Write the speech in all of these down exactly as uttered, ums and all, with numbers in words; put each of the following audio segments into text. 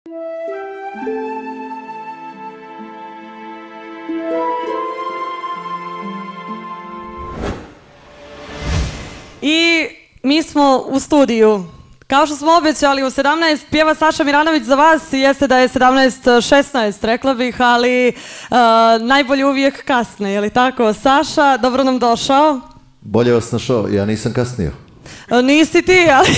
I mi smo u studiju. Kao što smo obećali, u sedamnaest pjeva Saša Miranović za vas, jeste da je sedamnaest šesnaest, rekla bih, ali uh, najbolje uvijek kasne, je li tako? Saša, dobro nam došao. Bolje vas našao, ja nisam kasnio. Uh, nisi ti, ali...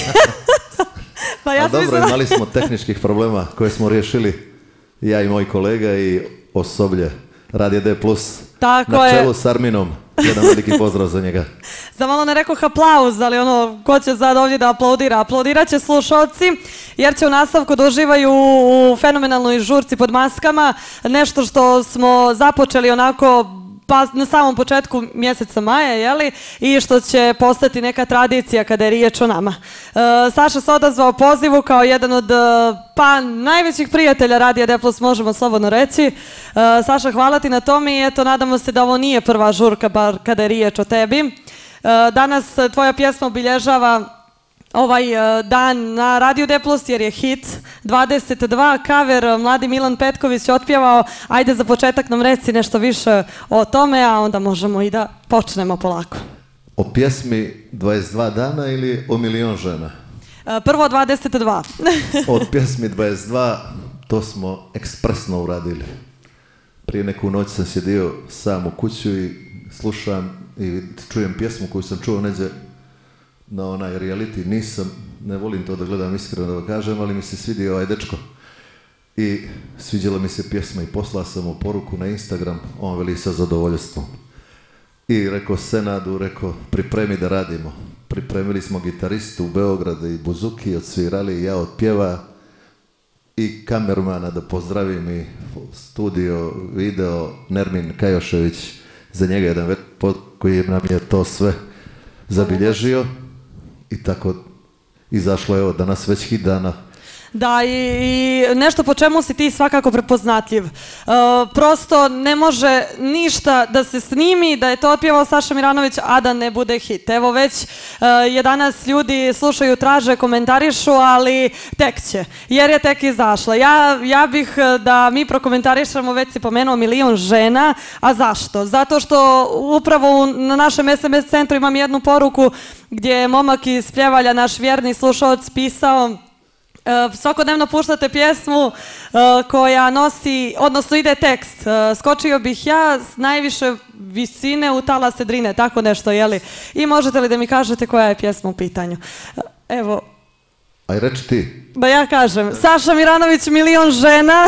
pa ja A dobro, mislila... imali smo tehničkih problema koje smo riješili, ja i moj kolega i osoblje Radio D plus, tako na čelu je. s Arminom. Jedan veliki pozdrav za njega. Za malo ne rekoh aplauz, ali ono, ko će sad ovdje da aplaudira? Aplaudirat će slušalci, jer će u nastavku da uživaju u fenomenalnoj žurci pod maskama, nešto što smo započeli onako pa na samom početku mjeseca maja, jeli? I što će postati neka tradicija kada je riječ o nama. E, Saša se odazvao pozivu kao jedan od pa najvećih prijatelja Radija D plus, možemo slobodno reći. E, Saša, hvala ti na tome i eto, nadamo se da ovo nije prva žurka, bar kada je riječ o tebi. E, danas tvoja pjesma obilježava ovaj dan na Radio D plus jer je hit dvadeset dva, cover, mladi Milan Petković je otpjevao. Ajde za početak nam reci nešto više o tome, a onda možemo i da počnemo polako. O pjesmi dvadeset dva dana ili o milion žena? Prvo dvadeset dva. Od pjesmi dvadeset dva to smo ekspresno uradili. Prije neku noć sam sjedio sam u kuću i slušam i čujem pjesmu koju sam čuo neđe na onaj reality. Nisam, ne volim to da gledam iskreno da vam kažem, ali mi se svidio ovaj dečko i sviđala mi se pjesma i poslao sam mu poruku na Instagram, on veli sa zadovoljstvom i rekao Senadu, rekao pripremi da radimo. Pripremili smo gitaristu u Beogradu i buzuki, odsvirali i ja od pjeva i kamermana da pozdravim i studio, video, Nermin Kajošević, za njega jedan vet koji nam je to sve zabilježio. I tako izašlo je evo danas već hit dana. Da, i nešto po čemu si ti svakako prepoznatljiv. Prosto ne može ništa da se snimi, da je to otpjevao Saša Miranović, a da ne bude hit. Evo već je danas ljudi slušaju, traže, komentarišu, ali tek će, jer je tek izašla. Ja, ja bih da mi prokomentarišemo, već si pomenuo milion žena, a zašto? Zato što upravo na našem es em es centru imam jednu poruku gdje je momak iz Pljevalja, naš vjerni slušalac, pisao: svakodnevno puštate pjesmu koja nosi, odnosno ide tekst: skočio bih ja s najviše visine u talase Drine, tako nešto, jeli? I možete li da mi kažete koja je pjesma u pitanju? Evo. Aj, reći ti. Ba ja kažem, Saša Miranović, milion žena.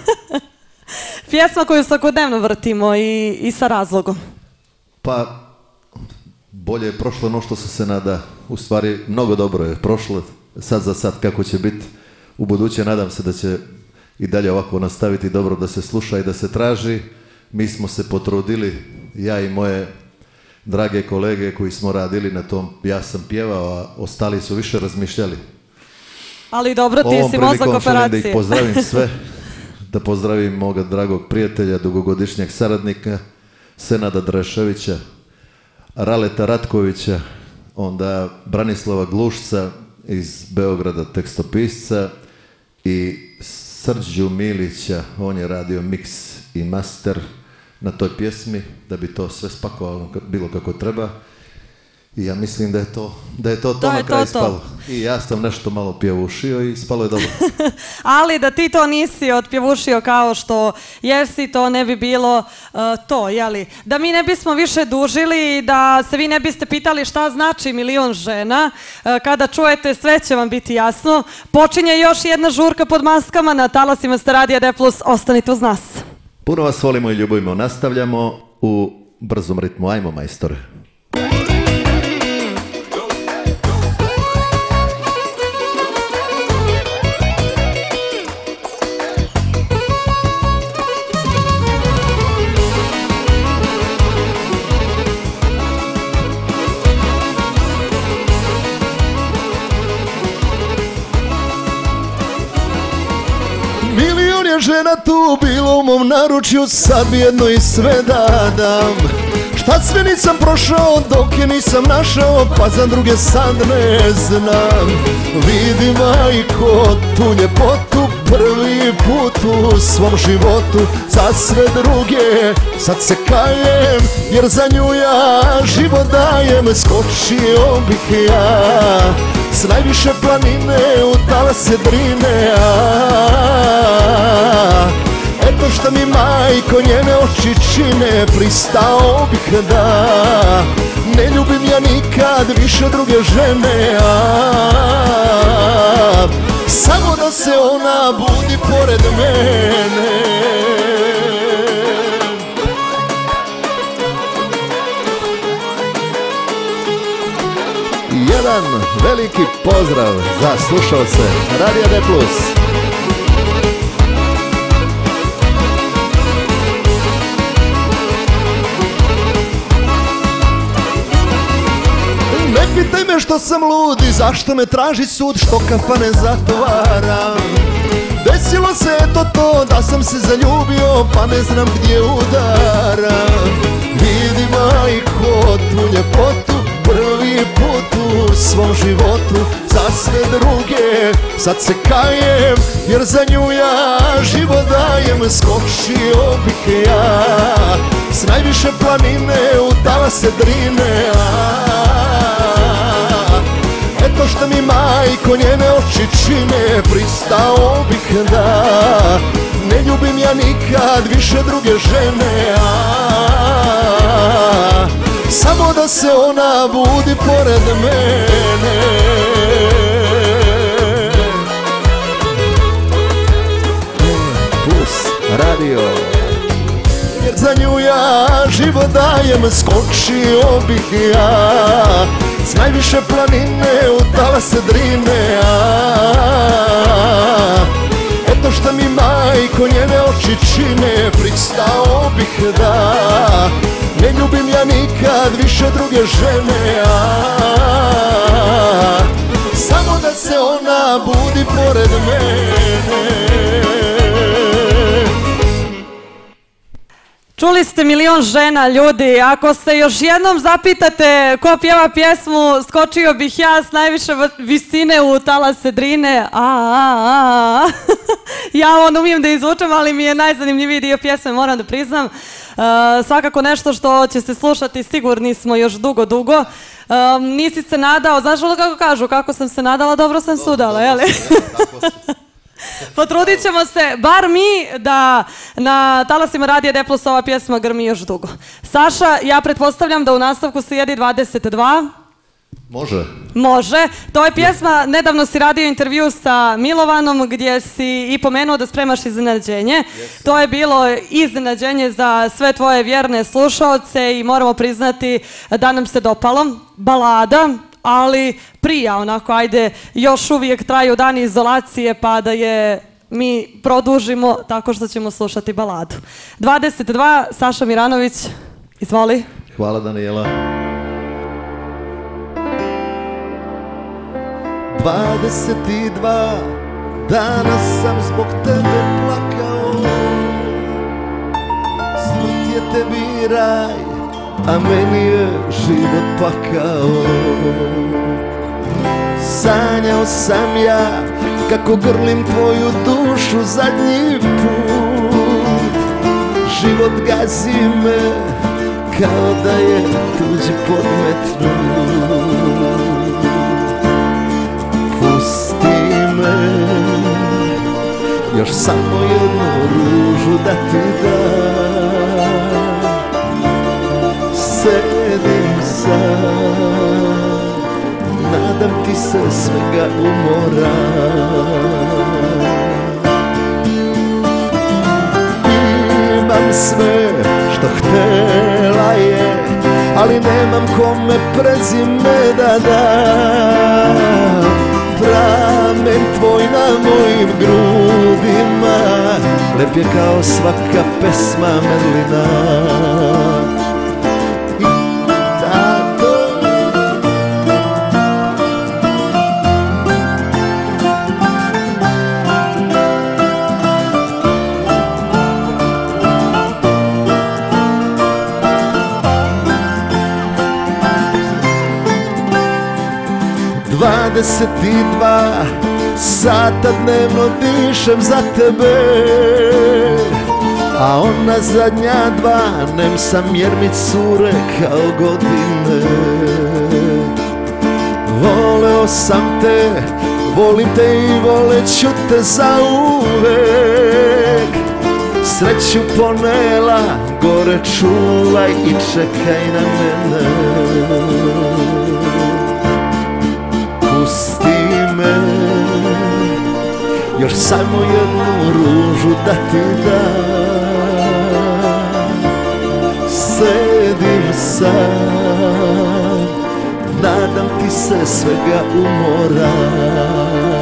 Pjesma koju svakodnevno vrtimo i, i sa razlogom. Pa, bolje je prošlo no što se se nada. U stvari, mnogo dobro je prošlo. Sad za sad kako će biti u buduće, nadam se da će i dalje ovako nastaviti dobro, da se sluša i da se traži. Mi smo se potrudili, ja i moje drage kolege koji smo radili na tom. Ja sam pjevao, a ostali su više razmišljali. Ali dobro, ti si mozak operacije. Ovom prilikom želim da ih pozdravim sve, da pozdravim moga dragog prijatelja, dugogodišnjeg saradnika Senada Dreševića, Raleta Ratkovića, onda Branislava Glušca iz Beograda, tekstopisca, i Srđu Milića, on je radio miks i master na toj pjesmi, da bi to sve spakovalo bilo kako treba. I ja mislim da je to, da je to, to, to na kraj spalo. I ja sam nešto malo pjevušio i spalo je dobro. Ali da ti to nisi otpjevušio kao što jesi, to ne bi bilo uh, to, jeli? Da mi ne bismo više dužili i da se vi ne biste pitali šta znači milion žena, uh, kada čujete sve će vam biti jasno. Počinje još jedna žurka pod maskama na talasima ste Radija D plus, ostanite uz nas. Puno vas volimo i ljubimo, nastavljamo u brzom ritmu, ajmo majstore. Žena tu bilo u mom naručju, sad bi jedno i sve da dam. Šta sve nisam prošao dok je nisam našao, pa za druge sad ne znam. Vidi majko tu ljepotu prvi putu, svom životu, za sve druge sad se kajem, jer za nju ja život dajem. Skočio bih ja s najviše planine u talase Drine, eto što mi majko njene oči čine, pristao bih da ne ljubim ja nikad više druge žene, samo da se ona budi pored mene. Jedan veliki pozdrav za slušalce Radija D plus. Ne pitaj me što sam lud i zašto me traži sud, što kafane zatvaram. Desilo se eto to da sam se zaljubio, pa ne znam gdje udaram. Vidi majko tu ljepotu, prvi put u svom životu, za sve druge sad se kajem, jer za nju ja život dajem. Skočio bih ja s najviše planine u talase Drine, eto što mi majko njene oči čine, pristao bih da ne ljubim ja nikad više druge žene, samo da se ona budi pored mene. Plus radio, jer za nju ja život dajem. Skočio bih ja s najviše planine u talase Drine, eto što mi majko njene oči čine, pristao bih da ne ljubim ja nikad više druge žene, samo da se ona budi pored mene. Čuli ste milion žena, ljudi. Ako se još jednom zapitate ko pjeva pjesmu Skočio bih ja s najviše visine u talase Drine, a, a, a. Ja on umijem da izvučem, ali mi je najzanimljiviji dio pjesme, moram da priznam. Uh, svakako nešto što će se slušati, sigurni smo još dugo, dugo. Um, nisi se nadao, znaš ono kako kažu, kako sam se nadala, dobro sam sudala, jel? Potrudit ćemo se, bar mi, da na talasima Radija D plus ova pjesma grmi još dugo. Saša, ja pretpostavljam da u nastavku slijedi dvadeset dva. Može. Može. To je pjesma, nedavno si radio intervju sa Milovanom gdje si i pomenuo da spremaš iznenađenje. Yes. To je bilo iznenađenje za sve tvoje vjerne slušaoce i moramo priznati da nam se dopalo. Balada, ali prija, onako, ajde, još uvijek traju dani izolacije pa da je mi produžimo tako što ćemo slušati baladu. dvadeset dva, Saša Miranović, izvoli. Hvala, Danijela. dvadeset dva dana sam zbog tebe plakao, smrt je tebi raj, a meni je život pakao. Sanjao sam ja kako grlim tvoju dušu zadnji put, život gazi me kao da je tuđi podmetnut. Pusti me, još samo jednu ružu da ti dam. Sedim sam, nadam ti se svega umora. Imam sve što htjela je, ali nemam kome prezime da dam. Pramen tvoj na mojim grudima, lep je kao svaka pesma Merlina. dvadeset dva sata dnevno dišem za tebe, a ona zadnja dva nemsa jer mi cure kao godine. Voleo sam te, volim te i voleću te zauvek. Sreću ponela, gore čuvaj i čekaj na mene. Pusti me, još samo jednu ružu da ti dam. Sedim sam, nadam ti se svega umoram.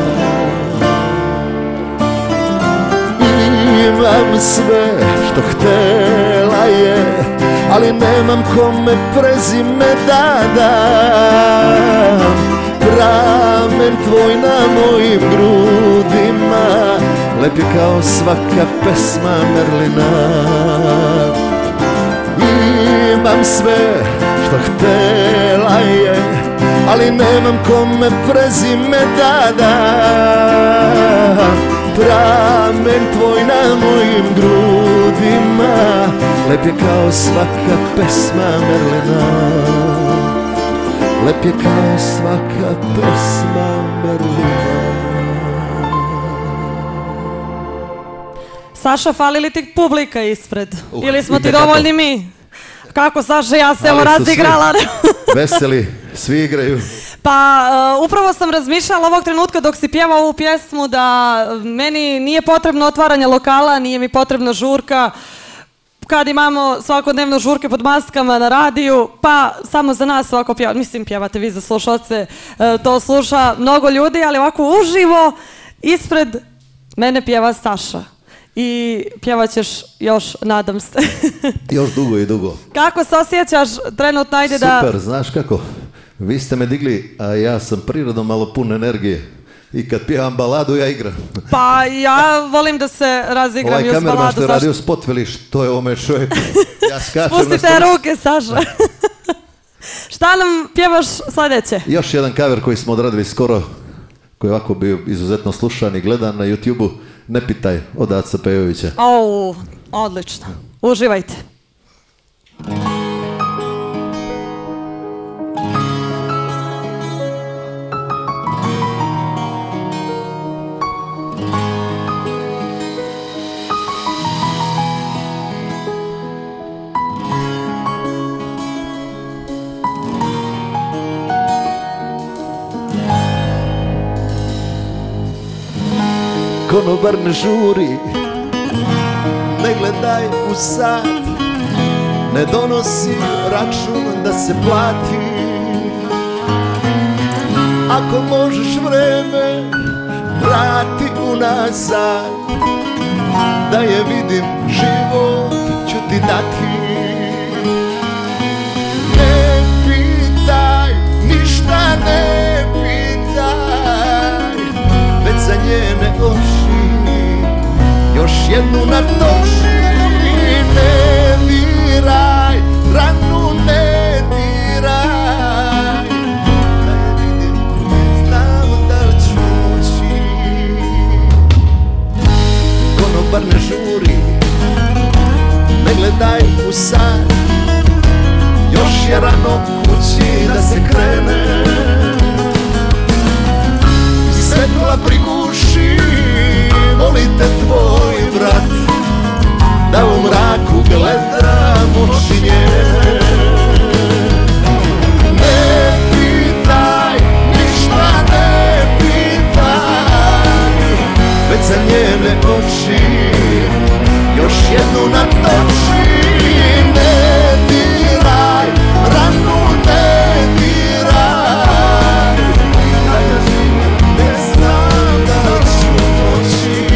Imam sve što htela je, ali nemam kome prezime da dam. Pramen tvoj na mojim grudima, lep je kao svaka pesma Merlina. Imam sve što htela je, ali nemam kome prezime da dam. Pramen tvoj na mojim grudima, lep je kao svaka pesma Merlina. Lep je kao svaka pesma Merlina. Saša, fali li ti publika ispred? Uh, Ili smo ti itekako. dovoljni mi? Kako, Saša, ja se evo Ali su razigrala. svi veseli, svi igraju. Pa, uh, upravo sam razmišljala ovog trenutka dok si pjevao ovu pjesmu da meni nije potrebno otvaranje lokala, nije mi potrebna žurka. Kad imamo svakodnevno žurke pod maskama na radiju, pa samo za nas ovako pjevate, mislim pjevate vi za slušalce, uh, to sluša mnogo ljudi, ali ovako uživo ispred mene pjeva Saša. I pjevat ćeš još, nadam se. Još dugo i dugo. Kako se osjećaš trenutno, ajde da... Super, znaš kako? Vi ste me digli, a ja sam prirodom malo pun energije. I kad pjevam baladu, ja igram. Pa ja volim da se razigram Ovaj i uz kamerman baladu. što je radio spot, veli što je ovome čovjeku. Ja skačem na Spustite stolicu. ruke, Saša. Šta nam pjevaš sljedeće? Još jedan cover koji smo odradili skoro, koji je ovako bio izuzetno slušan i gledan na YouTube-u. Ne pitaj, od Aca Pejovića. O, odlično. Uživajte. Konobar ne žuri, ne gledaj u sat, ne donosi račun da se plati. Ako možeš vreme, vrati unazad, da je vidim život ću ti dati. Ne pitaj, ništa ne pitaj, već za njene oči još jednu natoči. Ne diraj, ranu ne diraj, da je vidim, znam da li ću moći. Konobar ne žuri, ne gledaj u san, još je rano kući da se krene. Svetla priguši, molite tvoj brat, da u mraku gledam oči njene. Ne pitaj, ništa ne pitaj, već za njene oči još jednu natoči. Ne diraj, ranu ne diraj, da ja živim, ne znam da li ću moći.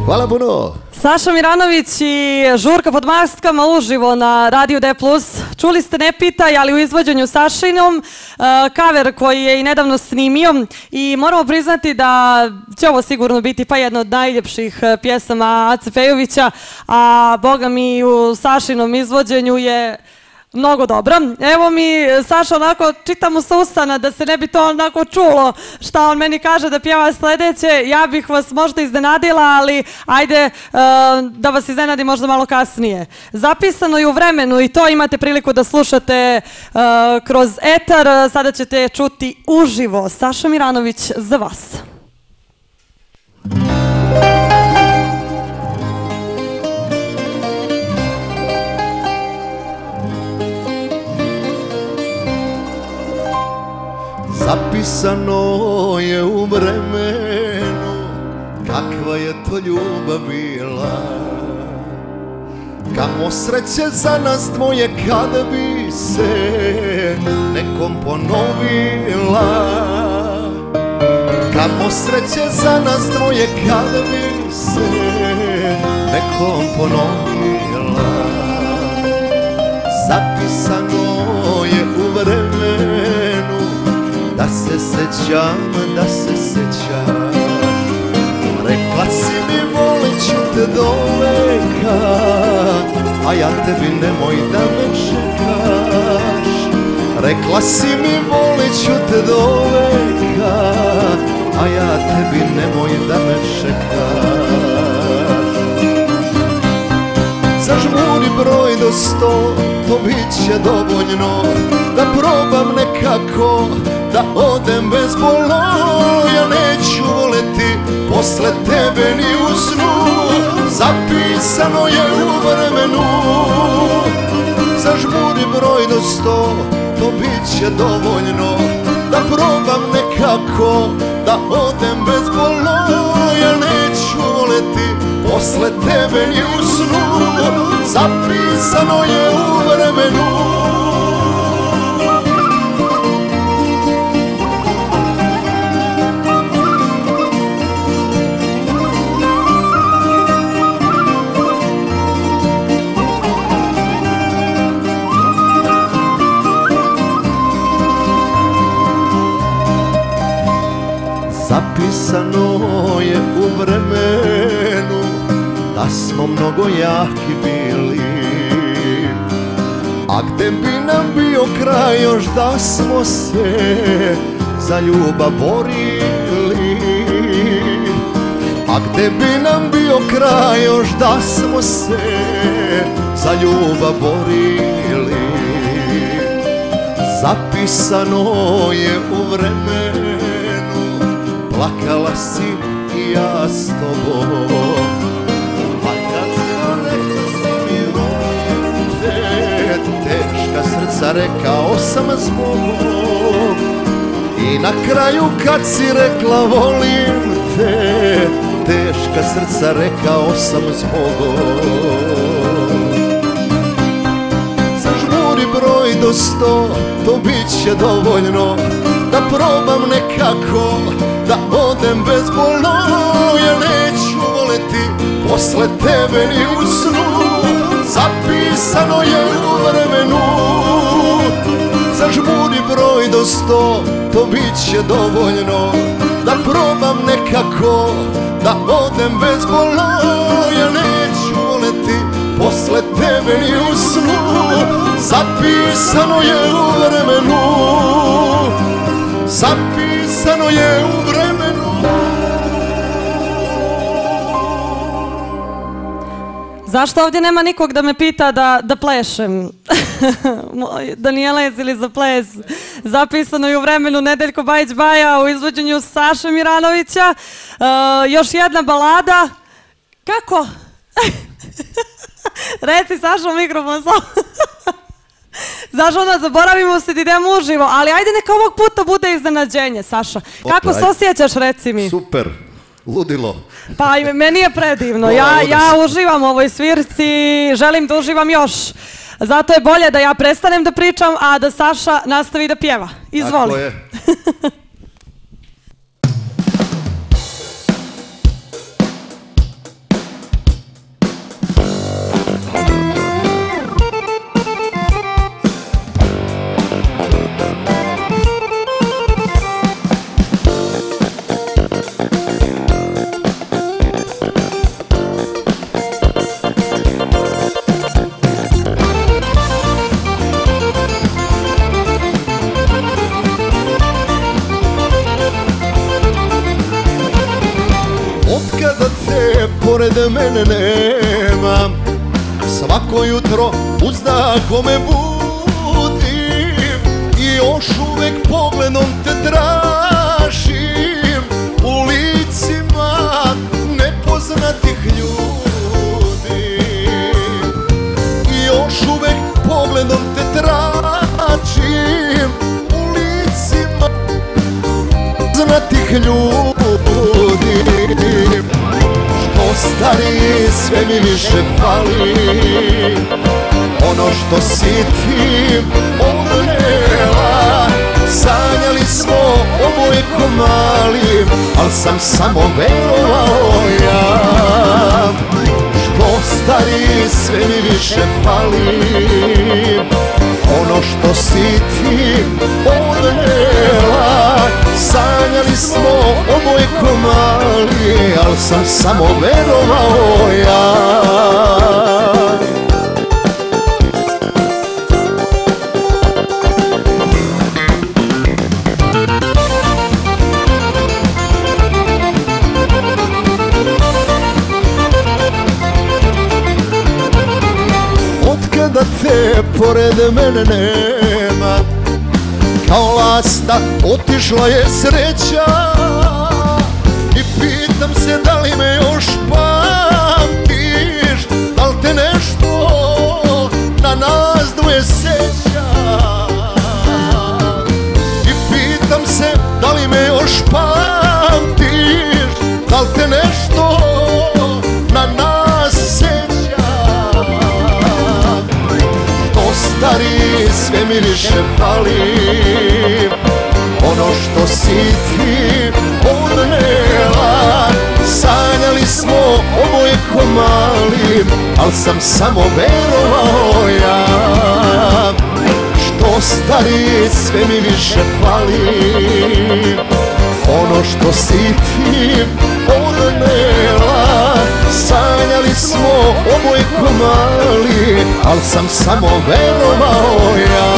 Hvala puno. Saša Miranović i Žurka pod maskama uživo na Radio D plus. Čuli ste Ne pitaj, ali u izvođenju Sašinom, kaver koji je i nedavno snimio i moramo priznati da će ovo sigurno biti pa jedna od najljepših pjesama Ace Pejovića, a boga mi u Sašinom izvođenju je mnogo dobra. Evo mi, Saša, onako čitam mu sa ustana da se ne bi to onako čulo šta on meni kaže da pjeva sledeće. Ja bih vas možda iznenadila, ali ajde uh, da vas iznenadim možda malo kasnije. Zapisano je u vremenu i to imate priliku da slušate uh, kroz etar. Sada ćete čuti uživo. Saša Miranović za vas. Zapisano je u vremenu kakva je to ljubav bila. Kamo sreće za nas dvoje kada bi se nekom ponovila. Kamo sreće za nas dvoje kada bi se nekom ponovila. Zapisano je u vremenu da se sećam, da se sećaš. Rekla si mi volit ću te do veka, a ja tebi nemoj da me čekaš. Rekla si mi volit ću te do veka, a ja tebi nemoj da me čekaš. Zažmuri broj do sto, to bit će dovoljno da probam nekako da odem bezbolno. Ja neću voleti posle tebe ni u snu. Zapisano je u vremenu. Zažmuri broj do sto, to bit će dovoljno da probam nekako da odem bezbolno. Ja neću voleti posle tebe ni u snu. Zapisano je u vremenu. Zapisano je u vremenu da smo mnogo jaki bili. A gde bi nam bio kraj još da smo se za ljubav borili. A gde bi nam bio kraj još da smo se za ljubav borili. Zapisano je u vremenu, plakala si i ja s tobom. A kad sam rekla si mi volim te, teška srca rekao sam zbogom. I na kraju kad si rekla volim te, teška srca rekao sam zbogom. Zažmuri broj do sto, to bit će dovoljno da probam nekako da odem bezbolno. Ja neću voleti posle tebe ni u snu. Zapisano je u vremenu. Zažmuri broj do sto, to bit će dovoljno da probam nekako da odem bezbolno. Ja neću voleti posle tebe ni u snu. Zapisano je u vremenu. Zapisano je u vremenu. Zašto ovdje nema nikog da me pita da, da plešem? Danijela, jesi li za ples? Zapisano je u vremenu Nedeljko Bajić Baja u izvođenju Saše Miranovića. Uh, još jedna balada. Kako? Reci, Saša, u mikrofon. Znaš, onda zaboravimo se da idemo uživo, ali ajde neka ovog puta bude iznenađenje, Saša. Kako se osjećaš, reci mi? Super, ludilo. Pa meni je predivno, ja, ja uživam u ovoj svirci, želim da uživam još. Zato je bolje da ja prestanem da pričam, a da Saša nastavi da pjeva. Izvoli. Tako je. mene nema. Svako jutro uzdahom me budim i još uvek pogledom te tražim u licima nepoznatih ljudi. I još uvek pogledom te tražim u licima nepoznatih ljudi. Što stariji sve mi više fali, ono što si ti odnela. Sanjali smo oboje ko mali, al sam samo verovao ja. Što stariji sve mi više fali, ono što si ti odnela. Sanjali smo oboje ko mali, al sam samo verovao ja. Otkada te pored mene nema, kao lasta otišla je sreća. I pitam se da li me još pamtiš, da li te nešto na nas dvoje seća. I pitam se da li me još pamtiš, da li te nešto na nas seća. Što stariji sve mi više fali, ono što si ti odnela. Sanjali smo oboje ko mali, al sam samo verovao ja. Što stariji sve mi više fali, ono što si ti odnela. Sanjali smo oboje ko mali, al sam samo verovao ja.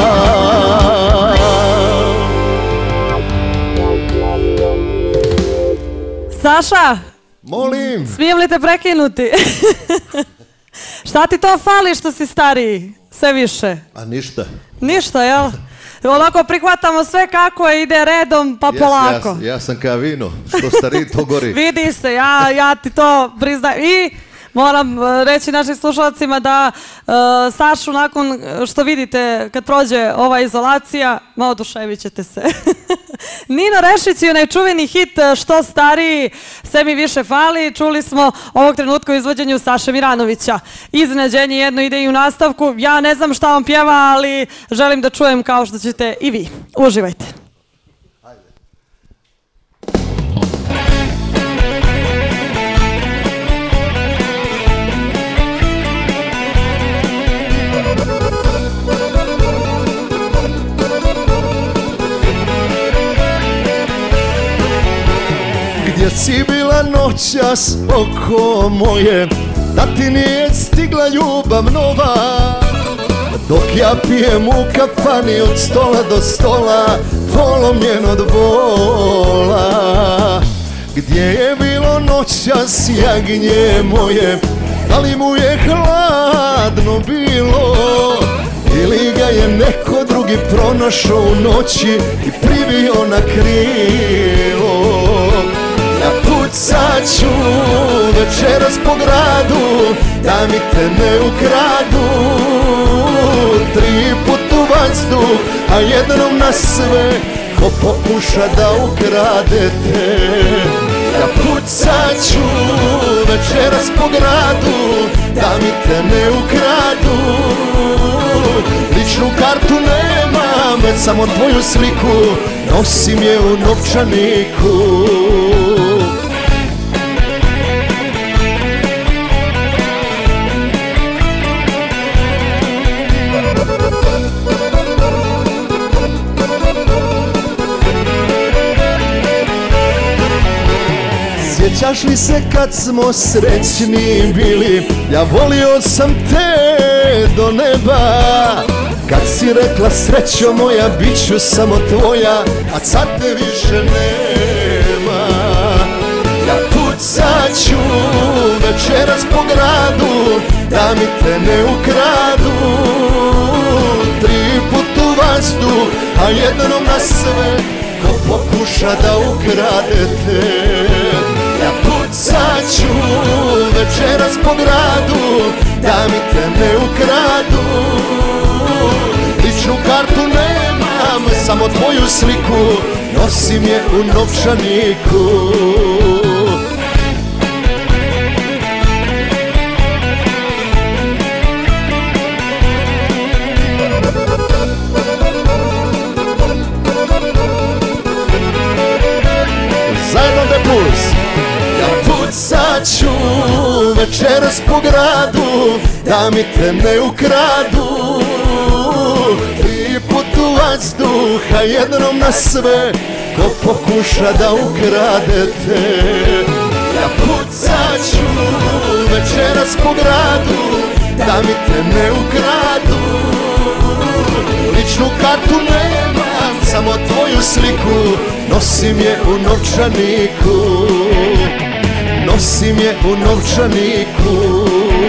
Saša, molim, smijem li te prekinuti? Šta ti to fali što si stariji? Sve više. A ništa. Ništa, jel? Onako prihvatamo sve kako je, ide redom, pa Jes, polako. Ja, ja sam kao vino, što stariji to gori. Vidi se, ja, ja ti to priznajem. I moram reći našim slušalcima da uh, Sašu nakon što vidite kad prođe ova izolacija, ma oduševit ćete se. Nino Rešić i onaj čuveni hit Što stariji sve mi više fali, čuli smo ovog trenutka u izvođenju Saše Miranovića. Iznenađenje jedno ide i u nastavku. Ja ne znam šta on pjeva, ali želim da čujem kao što ćete i vi. Uživajte. Gdje si bila noćas oko moje, da ti nije stigla ljubav nova. Dok ja pijem u kafani od stola do stola, polomljen od bola. Gdje je bilo noćas jagnje moje, da li mu je hladno bilo, ili ga je neko drugi pronašao u noći i pribio na krilo. Ja pucat ću večeras po gradu, da mi te ne ukradu. Tri put u vazduh, a jednom na sve, ko pokuša da ukrade te. Ja pucat ću večeras po gradu, da mi te ne ukradu. Ličnu kartu nemam, već samo tvoju sliku, nosim je u novčaniku. Sjećaš li se kad smo srećni bili, ja volio sam te do neba. Kad si rekla srećo moja, bit ću samo tvoja, a sad te više nema. Ja pucat ću večeras po gradu, da mi te ne ukradu. Tri put u vazduh, a jednom na sve, ko pokuša da ukrade te. Ja pucat ću večeras po gradu, da mi te ne ukradu. Ličnu kartu nemam, samo tvoju sliku, nosim je u novčaniku. Zajedno D plus. Ja pucat ću večeras po gradu, da mi te ne ukradu. Tri put u vazduh, a jednom na sve, ko pokuša da ukrade te. Ja pucat ću večeras po gradu, da mi te ne ukradu. Ličnu kartu nemam, samo tvoju sliku, nosim je u novčaniku. Nosim je u novčaniku.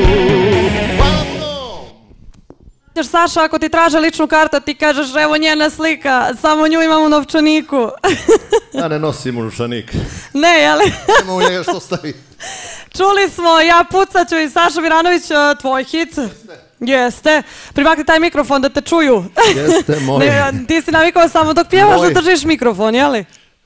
Saša, ako ti traže ličnu kartu, ti kažeš evo njena slika, samo nju imam u novčaniku. Ja ne nosim u novčanik. Ne, jel? Nema u njega što stavi. Čuli smo, ja pucat ću i Saša Miranović, tvoj hit. Jeste. Primakni taj mikrofon da te čuju. Jeste, moj. Ti si navikao samo dok pjevaš da držiš mikrofon, jeli?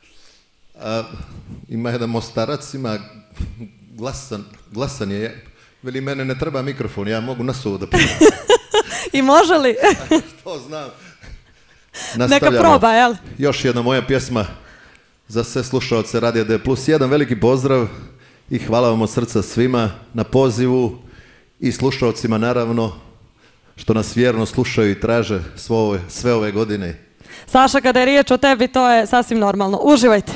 Ima jedan Mostarac, ima glasan, glasan je. Veli, mene ne treba mikrofon, ja mogu na suvo da pjevam. I može li? Što znam. Neka proba, jel? Još jedna moja pjesma za sve slušaoce Radija D plus jedan. Veliki pozdrav i hvala vam od srca svima na pozivu i slušaocima naravno što nas vjerno slušaju i traže sve ove godine. Saša, kada je riječ o tebi, to je sasvim normalno. Uživajte.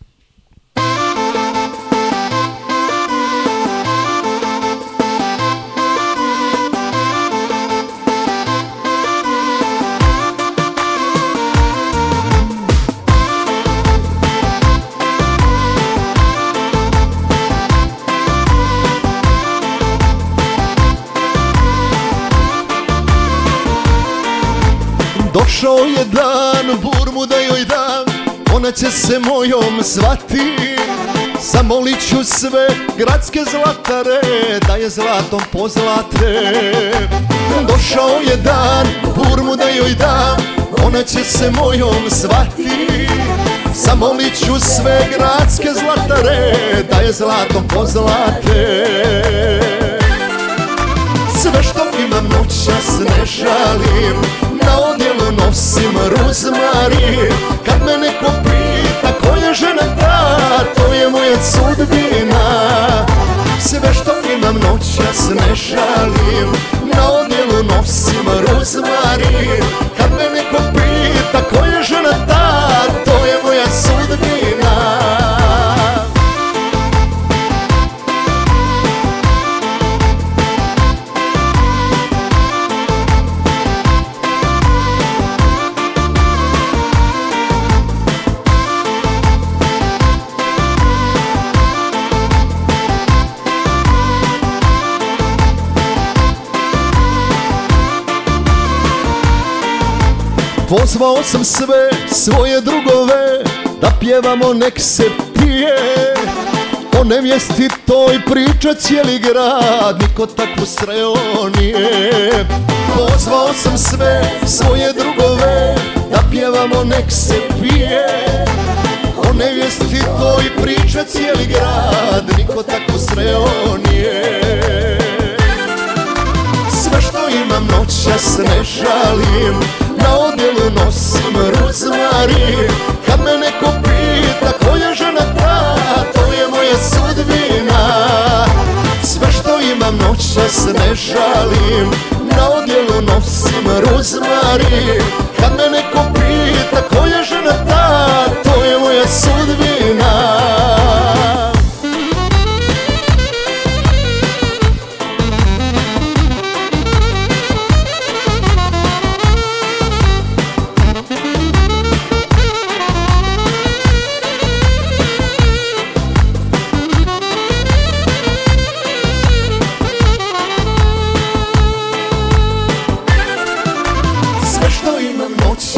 Došao je dan, burmu da joj dam, ona će se mojom zvati. Zamolit ću sve gradske zlatare, da je zlatom pozlate. Došao je dan, burmu da joj dam, ona će se mojom zvati. Zamolit ću sve gradske zlatare, da je zlatom pozlate. Sve što imam noćas ne žalim, na odjelu nosim ruzmarin. Kad me neko pita ko je žena ta, to je moja sudbina. Sve što imam noćas ne žalim, na odjelu nosim ruzmarin. Kad me neko pita ko je žena ta, to je moja sudbina. Pozvao sam sve svoje drugove, da pjevamo nek se pije. O nevjesti toj priča cijeli grad, niko tako sreo nije. Pozvao sam sve svoje drugove, da pjevamo nek se pije. O nevjesti toj priča cijeli grad, niko tako sreo nije. Sve što imam noćas ne žalim, na odjelu nosim ruzmarin. Kad me neko pita ko je žena ta, to je moja sudbina. Sve što imam noćas ne žalim, na odjelu nosim ruzmarin. Kad me neko pita ko je žena ta, to je moja sudbina.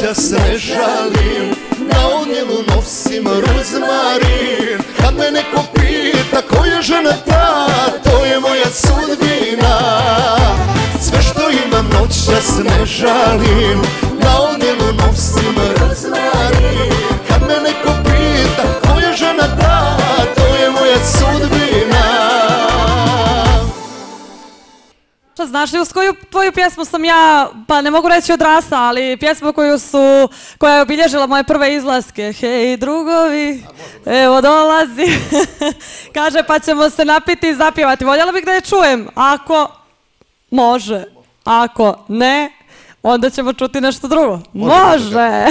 noćas ne žalim, na odjelu nosim ruzmarin. Kad me neko pita ko je žena ta, to je moja sudbina. Sve što imam noćas ne žalim, na odjelu nosim ruzmarin. Kad me neko pita ko je žena ta, to je moja sudbina. Znaš li uz koju tvoju pjesmu sam ja, pa ne mogu reći odrasla, ali pjesma koju su, koja je obilježila moje prve izlaske. Hej drugovi, evo dolazi. Kaže pa ćemo se napiti i zapjevati. Voljela bih da je čujem. Ako može, ako ne, onda ćemo čuti nešto drugo. Može!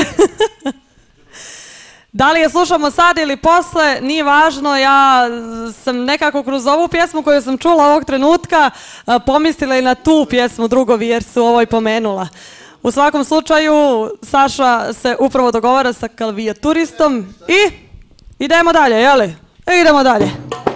Da li je slušamo sad ili posle, nije važno, ja sam nekako kroz ovu pjesmu koju sam čula ovog trenutka pomislila i na tu pjesmu Drugovi jer su ovo i pomenula. U svakom slučaju, Saša se upravo dogovara sa klavijaturistom i idemo dalje, jeli? Idemo dalje.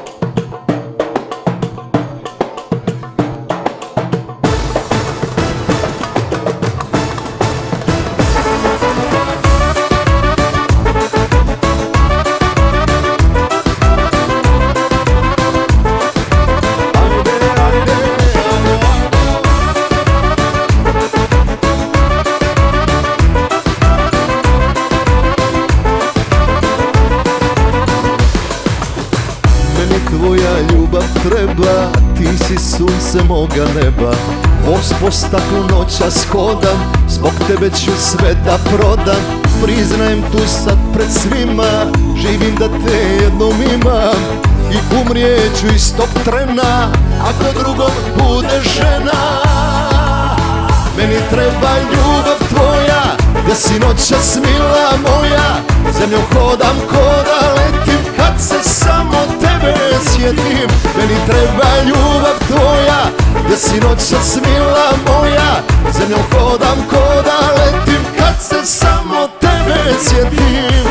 Treba, ti si sunce moga neba. Most po staklu noćas hodam, zbog tebe ću sve da prodam. Priznajem tu sad pred svima, živim da te jednom imam. I umrijeću istog trena, ako drugom bude žena. Meni treba ljubav tvoja, da si noćas mila moja. Zemljom hodam ko da letim, kad se samo tebe sjetim. Meni treba ljubav tvoja, da si noćas mila moja. Zemljom hodam ko da letim, kad se samo tebe sjetim.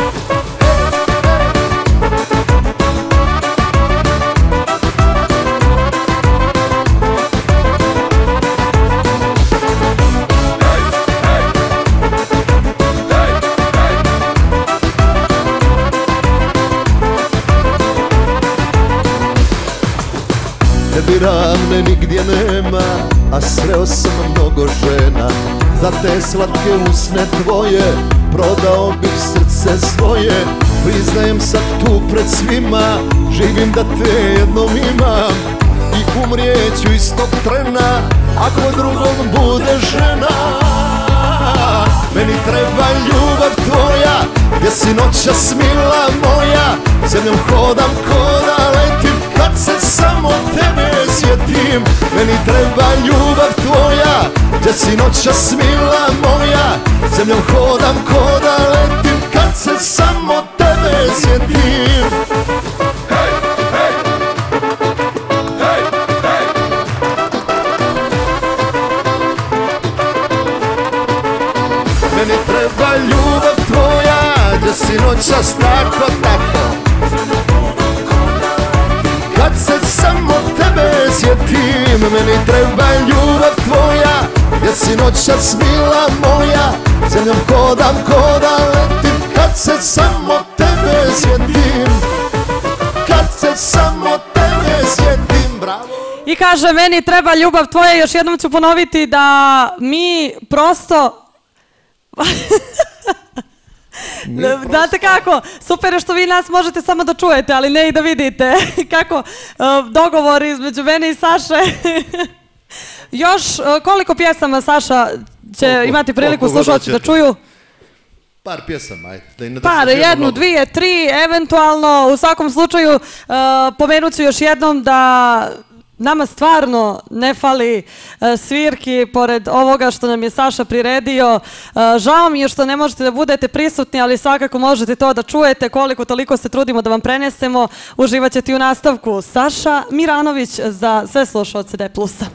Tebi ravne nigdje nema, a sreo sam mnogo žena. Za te slatke usne tvoje, prodao bih srce svoje. Priznajem sad tu pred svima, živim da te jednom imam. I umrijeću istog trena, ako drugom bude žena. Meni treba ljubav tvoja, gdje si noćas mila moja. Zemljom hodam ko da letim, kad se samo tebe sjetim. Meni treba ljubav tvoja, gdje si noćas mila moja. Zemljom hodam ko da letim, kad se samo tebe sjetim. Hej, hej, hej, hej. Meni treba ljubav tvoja, gdje si noćas tako, tako. Kad se samo tebe sjetim. Meni treba ljubav tvoja, gdje si noćas mila moja. Zemljom hodam ko da letim, kad se samo tebe sjetim. Kad se samo tebe sjetim, bravo. I kaže, meni treba ljubav tvoja, još jednom ću ponoviti da mi prosto... Znate kako, super je što vi nas možete samo da čujete, ali ne i da vidite kako dogovor između mene i Saše. Još koliko pjesama Saša će imati priliku slušalci da čuju? Par pjesama, ajde. Par, jednu, dvije, tri, eventualno. U svakom slučaju pomenut ću još jednom da nama stvarno ne fali svirki pored ovoga što nam je Saša priredio. Žao mi je što ne možete da budete prisutni, ali svakako možete to da čujete. Koliko toliko se trudimo da vam prenesemo. Uživat ćete i u nastavku. Saša Miranović za sve slušaoce D plusa.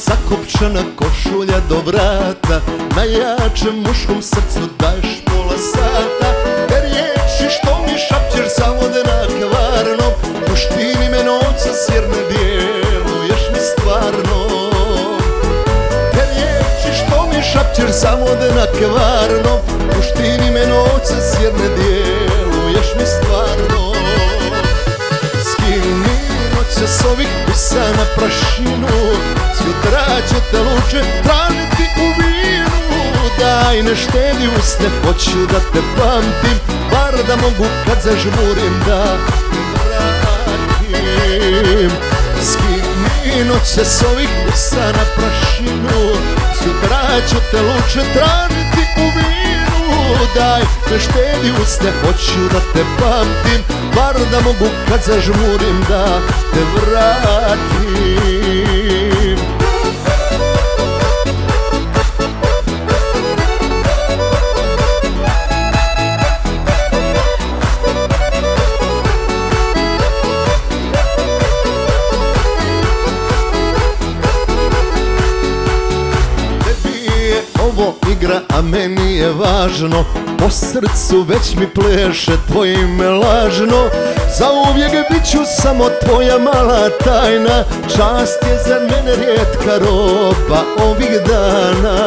zakopčana košulja do vrata, najjačem muškom srcu daješ pola sata. Te riječi što mi šapćeš zavode na kvarnom, puštini me novca jer ne djeluješ mi stvarno. Te riječi što mi šapćeš zavode na kvarnom, puštini me novca jer ne djeluješ mi stvarno. Skini noćas ovih usana prašinu, sutra ću te luče tražiti u vinu. Daj ne štedi usne, hoću da te pamtim, bar da mogu kad zažmurim da te vratim. Skini noćas ovih usana prašinu, sutra ću te luče tražiti u vinu. Daj ne štedi usne, hoću da te pamtim, bar da mogu kad zažmurim da te vratim. Ovo igra, a meni je važno, po srcu već mi pleše tvoje ime lažno. Zauvijek bit ću samo tvoja mala tajna, čast je za mene rijetka roba ovih dana.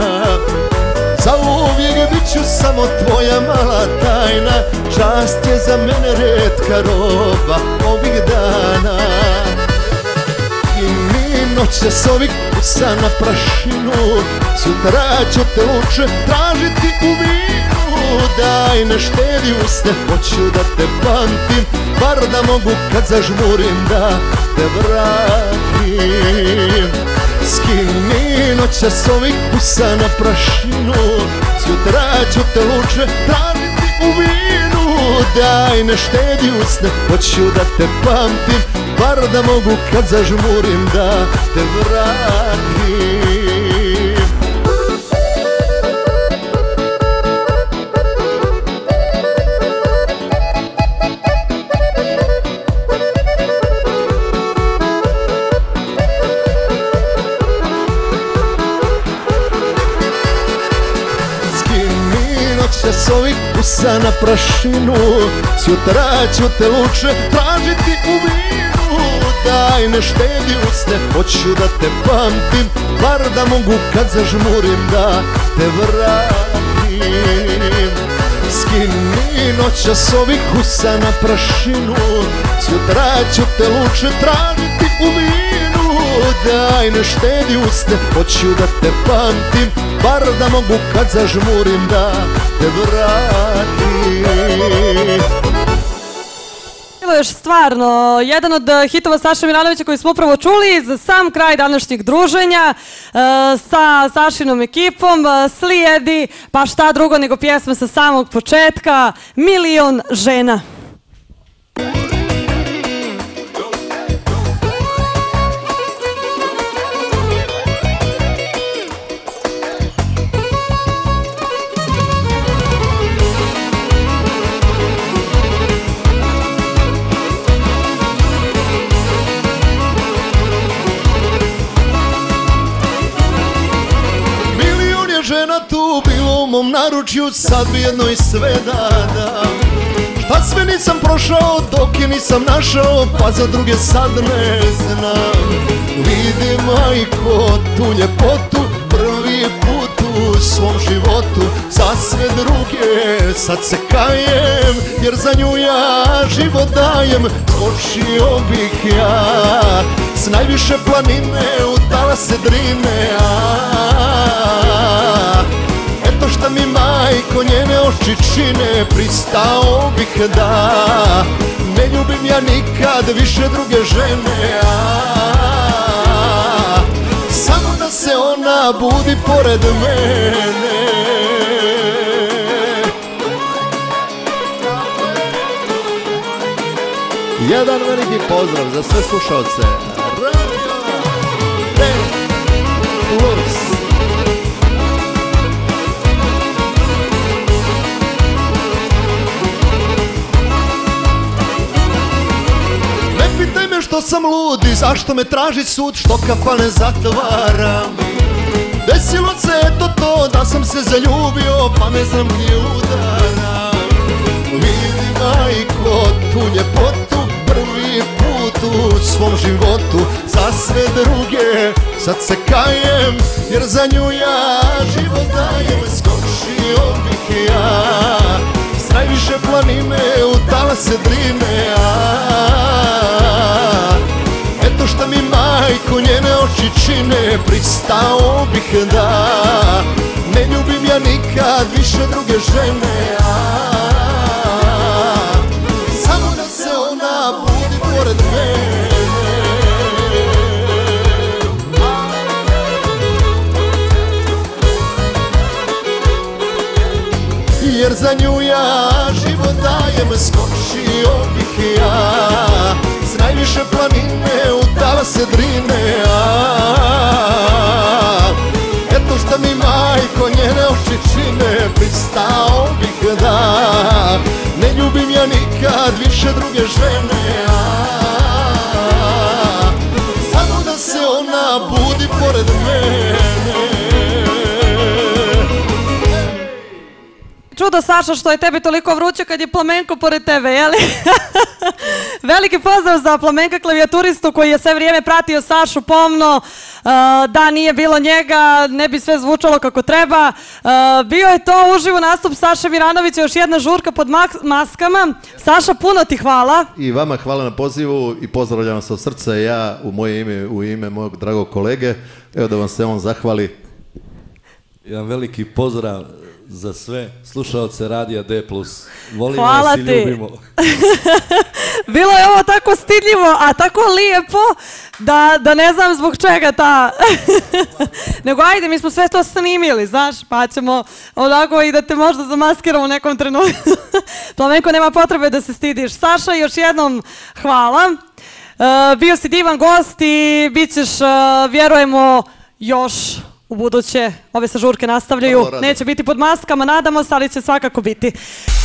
Zauvijek bit ću samo tvoja mala tajna, čast je za mene rijetka roba ovih dana. I mi noćas ovih usana prašinu, sutra ću te luče tražiti u vinu. Daj ne štedi usne, hoću da te pamtim, bar da mogu kad zažmurim da te vratim. Skini noćas ovih usana prašinu, sutra ću te luče tražiti u vinu. Daj ne štedi usne, hoću da te pamtim, bar da mogu kad zažmurim da te vratim. Noćas ovih usana prašinu, sutra ću te luče tražiti u vinu. Daj ne štedi usne, hoću da te pamtim, bar da mogu kad zažmurim da te vratim. Skini noćas ovih usana prašinu, sutra ću te luče tražiti u vinu. Daj ne štedi usne, hoću da te pamtim, bar da mogu kad zažmurim da te vratim. Bilo je još stvarno jedan od hitova Saše Milanovića koji smo upravo čuli za sam kraj današnjeg druženja sa Sašinom ekipom. Slijedi, pa šta drugo nego pjesma sa samog početka, Milion žena. Žena tu bilo u mom naručju, sad bi jedno i sve da dam. Šta sve nisam prošao dok je nisam našao, pa za druge sad ne znam. Vidi majko tu ljepotu, prvi put u svom životu. Za sve druge sad se kajem, jer za nju ja život dajem. Skočio bih ja s najviše planine, udala se drine. Eto šta mi majko njene oči čine, pristao bih da ne ljubim ja nikad više druge žene. Samo da se ona budi pored mene. Jedan veliki pozdrav za sve slušalce Radio T Plus. Zato sam lud i zašto me traži sud što kafane zatvaram. Desilo se eto to da sam se zaljubio pa ne znam gdje udaram. Vidi majko tu ljepotu prvi put u svom životu. Za sve druge sad se kajem jer za nju ja život dajem. Skočio bih ja s najviše planine u talase drine. Eto šta mi majko njene oči čine, pristao bih da ne ljubim ja nikad više druge žene. Samo da se ona budi pored mene. Jer za nju ja život dajem, skočio bih ja s najviše planine u talase drine. Eto šta mi majko njene oči čine, pristao bih da ne ljubim ja nikad više druge žene. Samo da se ona budi pored mene. Čudo, Saša, što je tebi toliko vruće kad je Plamenko pored tebe, jeli? Veliki pozdrav za Plamenka klavijaturistu koji je sve vrijeme pratio Sašu pomno. Da nije bilo njega, ne bi sve zvučalo kako treba. Bio je to uživo nastup Saše Miranovića, još jedna žurka pod maskama. Saša, puno ti hvala. I vama hvala na pozivu i pozdravljam vas od srca. Ja u moje ime, u ime mojeg dragog kolege, evo da vam se on zahvali. Jedan veliki pozdrav za sve slušaoce Radija D plus. Volimo Hvala vas i ti. ljubimo. Bilo je ovo tako stidljivo, a tako lijepo, da, da ne znam zbog čega ta... Nego ajde, mi smo sve to snimili, znaš, pa ćemo onako i da te možda zamaskiramo u nekom trenutku. Plamenko, nema potrebe da se stidiš. Saša, još jednom hvala. Uh, bio si divan gost i bit ćeš, uh, vjerujemo, još... U buduće ove se žurke nastavljaju, neće biti pod maskama, nadamo se, ali će svakako biti.